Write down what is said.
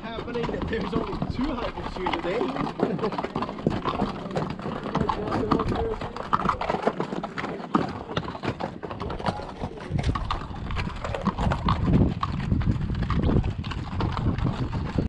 happening that there's only 2 hikers here today.